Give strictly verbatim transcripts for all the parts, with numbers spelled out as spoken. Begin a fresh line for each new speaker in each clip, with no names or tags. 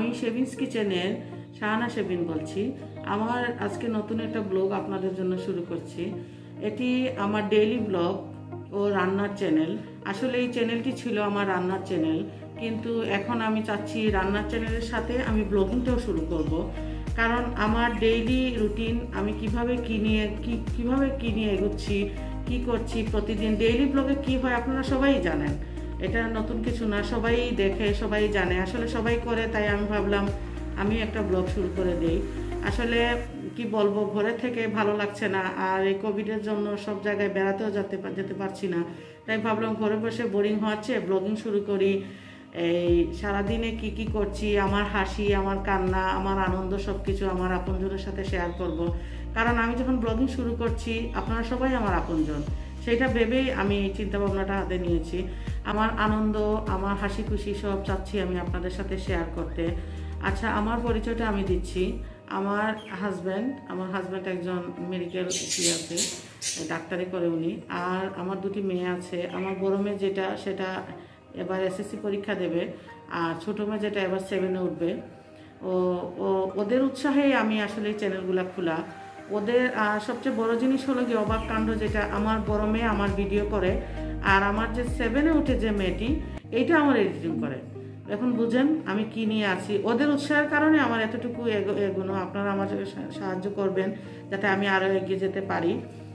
আমি শেভিংস কিচেনের শাহানা শেবিন বলছি। আমার আজকে নতুন একটা ব্লগ আপনাদের জন্য শুরু করছি। এটি আমার ডেইলি ব্লগ ও রান্নার চ্যানেল। আসলে এই চ্যানেলটি ছিল আমার রান্নার চ্যানেল, কিন্তু এখন আমি চাচ্ছি রান্নার চ্যানেলের সাথে আমি ব্লগিংটাও শুরু করব। কারণ আমার ডেইলি রুটিন, আমি কিভাবে কী নিয়ে কী কীভাবে কী নিয়ে এগোচ্ছি, কী করছি প্রতিদিন, ডেইলি ব্লগে কী হয় আপনারা সবাই জানেন। এটা নতুন কিছু না, সবাই দেখে, সবাই জানে, আসলে সবাই করে। তাই আমি ভাবলাম আমি একটা ব্লগ শুরু করে দেই। আসলে কি বলবো, ঘরে থেকে ভালো লাগছে না, আর এই কোভিডের জন্য সব জায়গায় বেড়াতেও যেতে যেতে পারছি না। তাই ভাবলাম ঘরে বসে বোরিং হচ্ছে, ব্লগিং শুরু করি। এই সারাদিনে কি কি করছি, আমার হাসি, আমার কান্না, আমার আনন্দ সব কিছু আমার আপনজনের সাথে শেয়ার করব। কারণ আমি যখন ব্লগিং শুরু করছি আপনারা সবাই আমার আপনজন, সেইটা ভেবেই আমি এই চিন্তাভাবনাটা হাতে নিয়েছি। আমার আনন্দ, আমার হাসি খুশি সব চাচ্ছি আমি আপনাদের সাথে শেয়ার করতে। আচ্ছা, আমার পরিচয়টা আমি দিচ্ছি। আমার হাজব্যান্ড আমার হাজব্যান্ড একজন মেডিকেল আছে, ডাক্তারি করে উনি। আর আমার দুটি মেয়ে আছে। আমার বড় মেয়ে যেটা, সেটা এবার এসএসসি পরীক্ষা দেবে, আর ছোটো মেয়ে যেটা এবার সেভেনে উঠবে। ও ও ওদের উৎসাহেই আমি আসলে এই চ্যানেলগুলো খোলা। ওদের সবচেয়ে বড় জিনিস হলো কি অবাক কাণ্ড, যেটা আমার বড় মেয়ে আমার ভিডিও করে, আর আমার যে সেভেনে উঠে যে মেয়েটি, এইটা আমার এডিটিং করে। এখন বুঝেন আমি কি নিয়ে আছি। ওদের উৎসাহের কারণে আমার এতটুকু এগোনো। আপনারা আমার সাহায্য করবেন যাতে আমি আরও এগিয়ে যেতে পারি।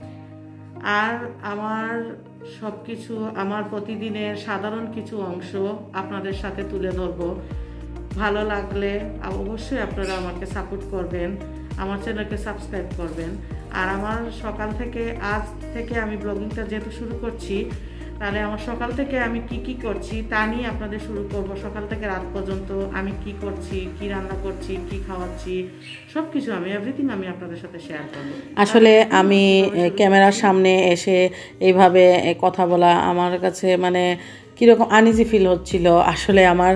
আর আমার সব কিছু, আমার প্রতিদিনের সাধারণ কিছু অংশ আপনাদের সাথে তুলে ধরবো। ভালো লাগলে অবশ্যই আপনারা আমাকে সাপোর্ট করবেন, আমার চ্যানেলকে সাবস্ক্রাইব করবেন। আর আমার সকাল থেকে, আজ থেকে আমি ব্লগিংটা যেহেতু শুরু করছি, তাহলে আমার সকাল থেকে আমি কি কি করছি তা নিয়ে আপনাদের শুরু করব। সকাল থেকে রাত পর্যন্ত আমি কি করছি, কি রান্না করছি, কি খাওয়াচ্ছি, সব কিছু আমি এভরিথিং আমি আপনাদের সাথে শেয়ার করব। আসলে আমি ক্যামেরার সামনে এসে এইভাবে কথা বলা আমার কাছে মানে কীরকম আনইজি ফিল হচ্ছিল। আসলে আমার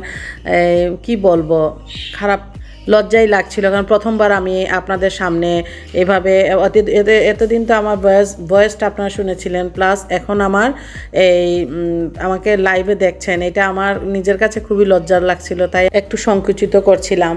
কি বলবো, খারাপ লজ্জাই লাগছিল, কারণ প্রথমবার আমি আপনাদের সামনে এভাবে, এতদিন তো আমার ভয়েস ভয়েসটা আপনারা শুনেছিলেন, প্লাস এখন আমার এই আমাকে লাইভে দেখছেন, এটা আমার নিজের কাছে খুবই লজ্জার লাগছিল, তাই একটু সংকুচিত করছিলাম।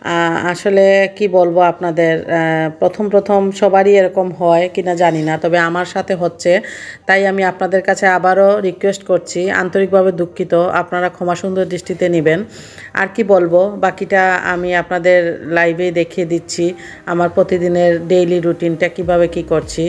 আসলে কি বলবো আপনাদের, প্রথম প্রথম সবারই এরকম হয় কিনা জানি না, তবে আমার সাথে হচ্ছে। তাই আমি আপনাদের কাছে আবারও রিকোয়েস্ট করছি, আন্তরিকভাবে দুঃখিত, আপনারা ক্ষমা সুন্দর দৃষ্টিতে নেবেন। আর কি বলবো, বাকিটা আমি আপনাদের লাইভে দেখিয়ে দিচ্ছি আমার প্রতিদিনের ডেইলি রুটিনটা কিভাবে কি করছি।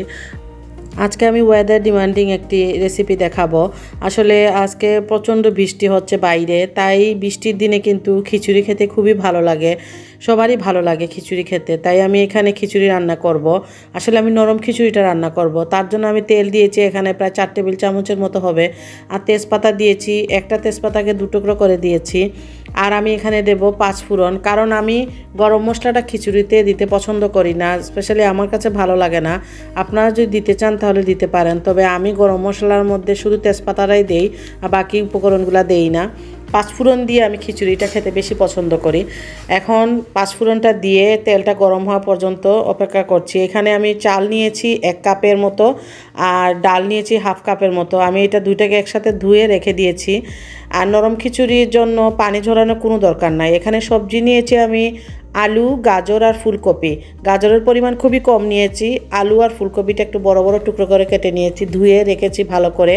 আজকে আমি ওয়েদার ডিমান্ডিং একটি রেসিপি দেখাবো। আসলে আজকে প্রচণ্ড বৃষ্টি হচ্ছে বাইরে, তাই বৃষ্টির দিনে কিন্তু খিচুড়ি খেতে খুবই ভালো লাগে, সবারই ভালো লাগে খিচুড়ি খেতে। তাই আমি এখানে খিচুড়ি রান্না করব। আসলে আমি নরম খিচুড়িটা রান্না করব, তার জন্য আমি তেল দিয়েছি এখানে প্রায় চার টেবিল চামচের মতো হবে, আর তেজপাতা দিয়েছি, একটা তেজপাতাকে দু টুকরো করে দিয়েছি। আর আমি এখানে দেব পাঁচ ফোড়ন, কারণ আমি গরম মশলাটা খিচুড়িতে দিতে পছন্দ করি না, স্পেশালি আমার কাছে ভালো লাগে না। আপনারা যদি দিতে চান তাহলে দিতে পারেন, তবে আমি গরম মশলার মধ্যে শুধু তেজপাতাটাই দেই, আর বাকি উপকরণগুলো দেই না। পাঁচফোড়ন দিয়ে আমি খিচুড়িটা খেতে বেশি পছন্দ করি। এখন পাঁচফোড়নটা দিয়ে তেলটা গরম হওয়া পর্যন্ত অপেক্ষা করছি। এখানে আমি চাল নিয়েছি এক কাপের মতো, আর ডাল নিয়েছি হাফ কাপের মতো। আমি এটা দুইটাকে একসাথে ধুয়ে রেখে দিয়েছি। আর নরম খিচুড়ির জন্য পানি ঝরানোর কোনো দরকার নাই। এখানে সবজি নিয়েছি আমি আলু, গাজর আর ফুলকপি। গাজরের পরিমাণ খুবই কম নিয়েছি, আলু আর ফুলকপিটা একটু বড় বড় টুকরো করে কেটে নিয়েছি, ধুয়ে রেখেছি ভালো করে।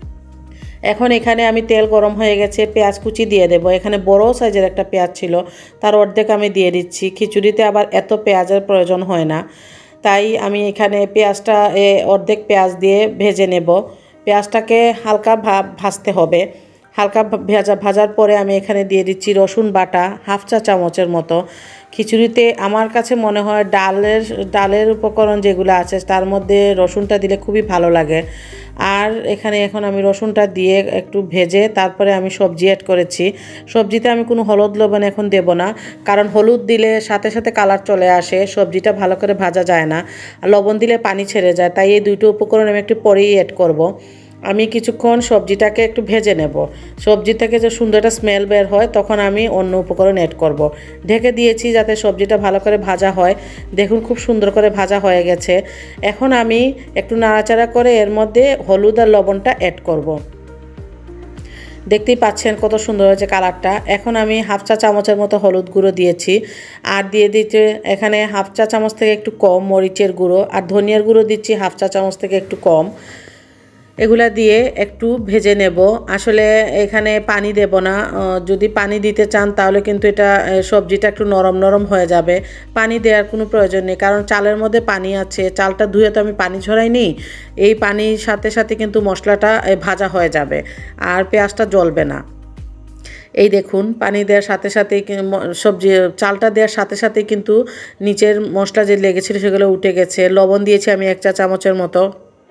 এখন এখানে আমি তেল গরম হয়ে গেছে, পেঁয়াজ কুচি দিয়ে দেব। এখানে বড় সাইজের একটা পেঁয়াজ ছিল, তার অর্ধেক আমি দিয়ে দিচ্ছি। খিচুড়িতে আবার এত পেঁয়াজের প্রয়োজন হয় না, তাই আমি এখানে পেঁয়াজটা অর্ধেক পেঁয়াজ দিয়ে ভেজে নেব। পেঁয়াজটাকে হালকা ভাজতে হবে। হালকা ভাজা ভাজার পরে আমি এখানে দিয়ে দিচ্ছি রসুন বাটা হাফ চা চামচের মতো। খিচুড়িতে আমার কাছে মনে হয় ডালের ডালের উপকরণ যেগুলো আছে তার মধ্যে রসুনটা দিলে খুবই ভালো লাগে। আর এখানে এখন আমি রসুনটা দিয়ে একটু ভেজে তারপরে আমি সবজি অ্যাড করেছি। সবজিতে আমি কোনো হলুদ লবণ এখন দেব না, কারণ হলুদ দিলে সাথে সাথে কালার চলে আসে, সবজিটা ভালো করে ভাজা যায় না। আর লবণ দিলে পানি ছেড়ে যায়, তাই এই দুটো উপকরণ আমি একটু পরেই অ্যাড করব। আমি কিছুক্ষণ সবজিটাকে একটু ভেজে নেব। সবজি থেকে যে সুন্দর একটা স্মেল বের হয় তখন আমি অন্য উপকরণ অ্যাড করব। ঢেকে দিয়েছি যাতে সবজিটা ভালো করে ভাজা হয়। দেখুন খুব সুন্দর করে ভাজা হয়ে গেছে। এখন আমি একটু নাড়াচাড়া করে এর মধ্যে হলুদ আর লবণটা অ্যাড করব। দেখতেই পাচ্ছেন কত সুন্দর হয়েছে কালারটা। এখন আমি হাফ চা চামচের মতো হলুদ গুঁড়ো দিয়েছি, আর দিয়ে দিতে এখানে হাফ চা চামচ থেকে একটু কম মরিচের গুঁড়ো, আর ধনিয়ার গুঁড়ো দিচ্ছি হাফ চা চামচ থেকে একটু কম। এগুলা দিয়ে একটু ভেজে নেব। আসলে এখানে পানি দেব না, যদি পানি দিতে চান তাহলে কিন্তু এটা সবজিটা একটু নরম নরম হয়ে যাবে। পানি দেওয়ার কোনো প্রয়োজন নেই, কারণ চালের মধ্যে পানি আছে, চালটা ধুয়ে তো আমি পানি ঝরাই নিই। এই পানির সাথে সাথে কিন্তু মশলাটা ভাজা হয়ে যাবে আর পেঁয়াজটা জ্বলবে না। এই দেখুন, পানি দেওয়ার সাথে সাথেই সবজি চালটা দেওয়ার সাথে সাথেই কিন্তু নিচের মশলা যে লেগেছিল সেগুলো উঠে গেছে। লবণ দিয়েছি আমি এক চা চামচের মতো,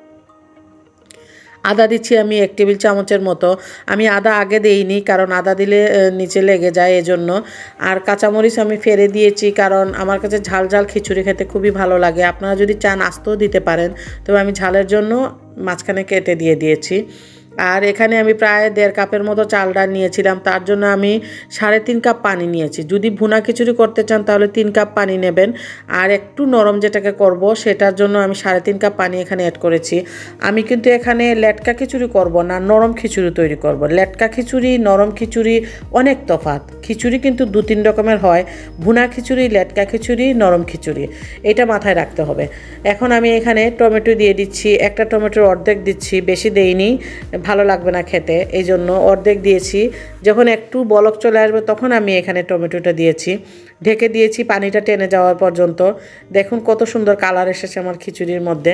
আদা দিচ্ছি আমি এক টেবিল চামচের মতো। আমি আদা আগে দেইনি, কারণ আদা দিলে নিচে লেগে যায় এজন্য। আর কাঁচামরিচ আমি ফেলে দিয়েছি, কারণ আমার কাছে ঝাল ঝাল খিচুড়ি খেতে খুবই ভালো লাগে। আপনারা যদি চান আস্তেও দিতে পারেন, তবে আমি ঝালের জন্য মাঝখানে কেটে দিয়ে দিয়েছি। আর এখানে আমি প্রায় দেড় কাপের মতো চাল ডাল নিয়েছিলাম, তার জন্য আমি সাড়ে তিন কাপ পানি নিয়েছি। যদি ভুনা খিচুড়ি করতে চান তাহলে তিন কাপ পানি নেবেন, আর একটু নরম যেটাকে করব সেটার জন্য আমি সাড়ে তিন কাপ পানি এখানে অ্যাড করেছি। আমি কিন্তু এখানে লেটকা খিচুড়ি করব না, নরম খিচুড়ি তৈরি করব। লেটকা খিচুড়ি নরম খিচুড়ি অনেক তফাৎ। খিচুড়ি কিন্তু দু তিন রকমের হয়, ভুনা খিচুড়ি, লেটকা খিচুড়ি, নরম খিচুড়ি, এটা মাথায় রাখতে হবে। এখন আমি এখানে টমেটো দিয়ে দিচ্ছি, একটা টমেটোর অর্ধেক দিচ্ছি, বেশি দেইনি, ভালো লাগবে না খেতে, এই জন্য অর্ধেক দিয়েছি। যখন একটু বলক চলে আসবে তখন আমি এখানে টমেটোটা দিয়েছি, ঢেকে দিয়েছি পানিটা টেনে যাওয়ার পর্যন্ত। দেখুন কত সুন্দর কালার এসেছে আমার খিচুড়ির মধ্যে।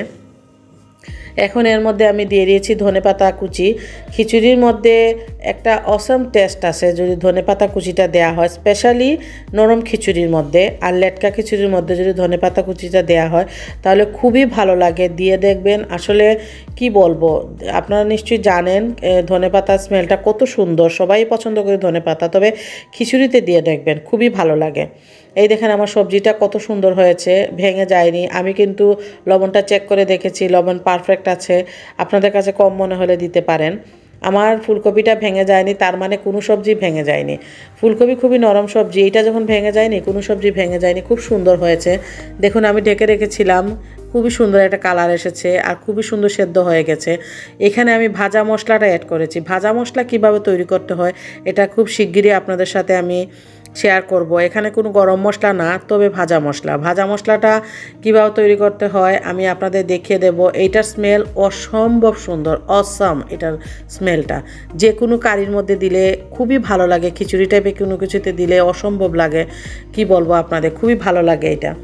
এখন এর মধ্যে আমি দিয়ে দিয়েছি ধনেপাতা কুচি। খিচুড়ির মধ্যে একটা অসম টেস্ট আছে যদি ধনেপাতা কুচিটা দেওয়া হয়, স্পেশালি নরম খিচুড়ির মধ্যে। আর লেটকা খিচুড়ির মধ্যে যদি ধনেপাতা কুচিটা দেওয়া হয় তাহলে খুবই ভালো লাগে। দিয়ে দেখবেন, আসলে কি বলবো, আপনারা নিশ্চয়ই জানেন ধনেপাতার স্মেলটা কত সুন্দর, সবাই পছন্দ করে ধনেপাতা, তবে খিচুড়িতে দিয়ে দেখবেন খুবই ভালো লাগে। এই দেখেন আমার সবজিটা কত সুন্দর হয়েছে, ভেঙে যায়নি। আমি কিন্তু লবণটা চেক করে দেখেছি, লবণ পারফেক্ট আছে। আপনাদের কাছে কম মনে হলে দিতে পারেন। আমার ফুলকপিটা ভেঙে যায়নি, তার মানে কোনো সবজি ভেঙে যায়নি। ফুলকপি খুবই নরম সবজি, এইটা যখন ভেঙে যায়নি কোনো সবজি ভেঙে যায়নি, খুব সুন্দর হয়েছে। দেখুন আমি ঢেকে রেখেছিলাম, খুবই সুন্দর একটা কালার এসেছে আর খুবই সুন্দর সেদ্ধ হয়ে গেছে। এখানে আমি ভাজা মশলাটা অ্যাড করেছি। ভাজা মশলা কিভাবে তৈরি করতে হয় এটা খুব শিগগিরই আপনাদের সাথে আমি শেয়ার করব। এখানে কোনো গরম মশলা না, তবে ভাজা মশলা। ভাজা মশলাটা কীভাবে তৈরি করতে হয় আমি আপনাদের দেখিয়ে দেব। এইটার স্মেল অসম্ভব সুন্দর, অসাম। এটার স্মেলটা যে কোনো কারির মধ্যে দিলে খুবই ভালো লাগে, খিচুড়ি টাইপের কোনো কিছুতে দিলে অসম্ভব লাগে। কি বলবো আপনাদের, খুবই ভালো লাগে এটা।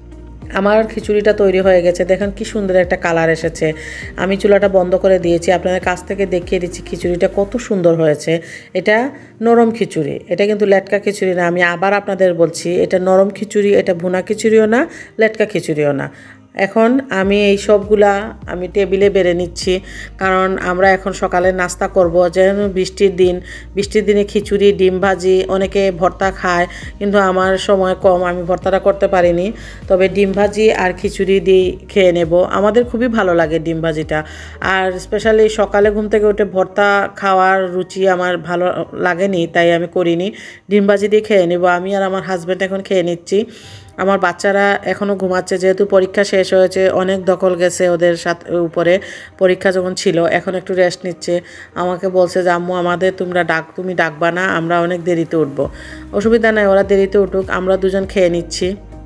আমার খিচুড়িটা তৈরি হয়ে গেছে, দেখেন কি সুন্দর একটা কালার এসেছে। আমি চুলাটা বন্ধ করে দিয়েছি, আপনাদের কাছ থেকে দেখিয়ে দিচ্ছি খিচুড়িটা কত সুন্দর হয়েছে। এটা নরম খিচুড়ি, এটা কিন্তু লেটকা খিচুড়ি না। আমি আবার আপনাদের বলছি, এটা নরম খিচুড়ি, এটা ভুনা খিচুড়িও না, লেটকা খিচুড়িও না। এখন আমি এই সবগুলা আমি টেবিলে বেড়ে নিচ্ছি, কারণ আমরা এখন সকালে নাস্তা করব। যেন বৃষ্টির দিন, বৃষ্টির দিনে খিচুড়ি, ডিম ভাজি, অনেকে ভর্তা খায়, কিন্তু আমার সময় কম, আমি ভর্তাটা করতে পারিনি। তবে ডিম ভাজি আর খিচুড়ি দিয়ে খেয়ে নেব। আমাদের খুবই ভালো লাগে ডিম ভাজিটা, আর স্পেশালি সকালে ঘুম থেকে উঠে ভর্তা খাওয়ার রুচি আমার ভালো লাগেনি, তাই আমি করিনি। ডিম ভাজি দিয়ে খেয়ে নেব। আমি আর আমার হাজব্যান্ড এখন খেয়ে নিচ্ছি। আমার বাচ্চারা এখনও ঘুমাচ্ছে, যেহেতু পরীক্ষা শেষ হয়েছে, অনেক দখল গেছে ওদের সাথে উপরে। পরীক্ষা যখন ছিল এখন একটু রেস্ট নিচ্ছে। আমাকে বলছে যে আম্মু আমাদের তোমরা ডাক তুমি ডাকবা না, আমরা অনেক দেরিতে উঠবো। অসুবিধা নাই, ওরা দেরিতে উঠুক, আমরা দুজন খেয়ে নিচ্ছি।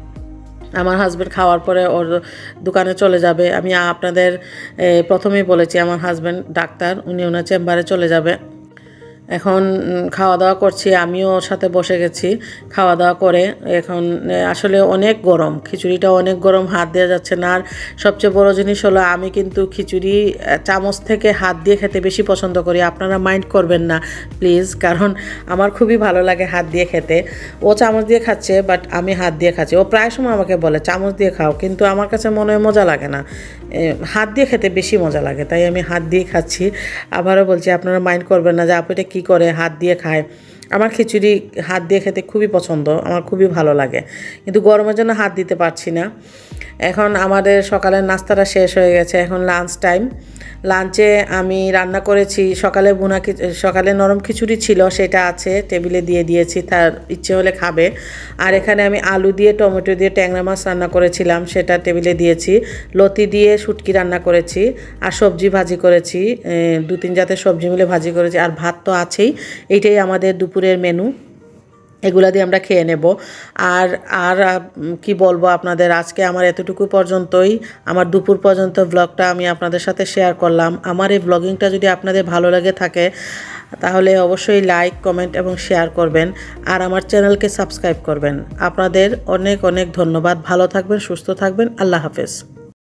আমার হাজব্যান্ড খাওয়ার পরে ওর দোকানে চলে যাবে। আমি আপনাদের প্রথমেই বলেছি আমার হাজব্যান্ড ডাক্তার, উনি ওনার চেম্বারে চলে যাবে। এখন খাওয়া দাওয়া করছি, আমিও ওর সাথে বসে গেছি খাওয়া দাওয়া করে। এখন আসলে অনেক গরম, খিচুড়িটা অনেক গরম, হাত দেওয়া যাচ্ছে না। আর সবচেয়ে বড় জিনিস হলো আমি কিন্তু খিচুড়ি চামচ থেকে হাত দিয়ে খেতে বেশি পছন্দ করি। আপনারা মাইন্ড করবেন না প্লিজ, কারণ আমার খুবই ভালো লাগে হাত দিয়ে খেতে। ও চামচ দিয়ে খাচ্ছে, বাট আমি হাত দিয়ে খাচ্ছি। ও প্রায় সময় আমাকে বলে চামচ দিয়ে খাও, কিন্তু আমার কাছে মনে হয় মজা লাগে না, হাত দিয়ে খেতে বেশি মজা লাগে, তাই আমি হাত দিয়ে খাচ্ছি। আবারও বলছি আপনারা মাইন্ড করবেন না যে আপু এটা কী করে হাত দিয়ে খায়। আমার খিচুড়ি হাত দিয়ে খেতে খুবই পছন্দ, আমার খুবই ভালো লাগে, কিন্তু গরমের জন্য হাত দিতে পারছি না। এখন আমাদের সকালের নাস্তাটা শেষ হয়ে গেছে, এখন লাঞ্চ টাইম।
লাঞ্চে আমি রান্না করেছি, সকালে বুনা সকালে নরম খিচুড়ি ছিল, সেটা আছে, টেবিলে দিয়ে দিয়েছি, তার ইচ্ছে হলে খাবে। আর এখানে আমি আলু দিয়ে টমেটো দিয়ে ট্যাংরা মাছ রান্না করেছিলাম, সেটা টেবিলে দিয়েছি। লতি দিয়ে শুটকি রান্না করেছি, আর সবজি ভাজি করেছি, দু তিন জাতের সবজি মিলে ভাজি করেছি, আর ভাত তো আছেই। এইটাই আমাদের দুপুরের মেনু, এগুলা দিয়ে আমরা খেয়ে নেব। আর আর কি বলবো আপনাদের, আজকে আমার এতটুকু পর্যন্তই, আমার দুপুর পর্যন্ত ব্লগটা আমি আপনাদের সাথে শেয়ার করলাম। আমার এই ব্লগিংটা যদি আপনাদের ভালো লাগে থাকে তাহলে অবশ্যই লাইক, কমেন্ট এবং শেয়ার করবেন, আর আমার চ্যানেলকে সাবস্ক্রাইব করবেন। আপনাদের অনেক অনেক ধন্যবাদ। ভালো থাকবেন, সুস্থ থাকবেন। আল্লাহ হাফেজ।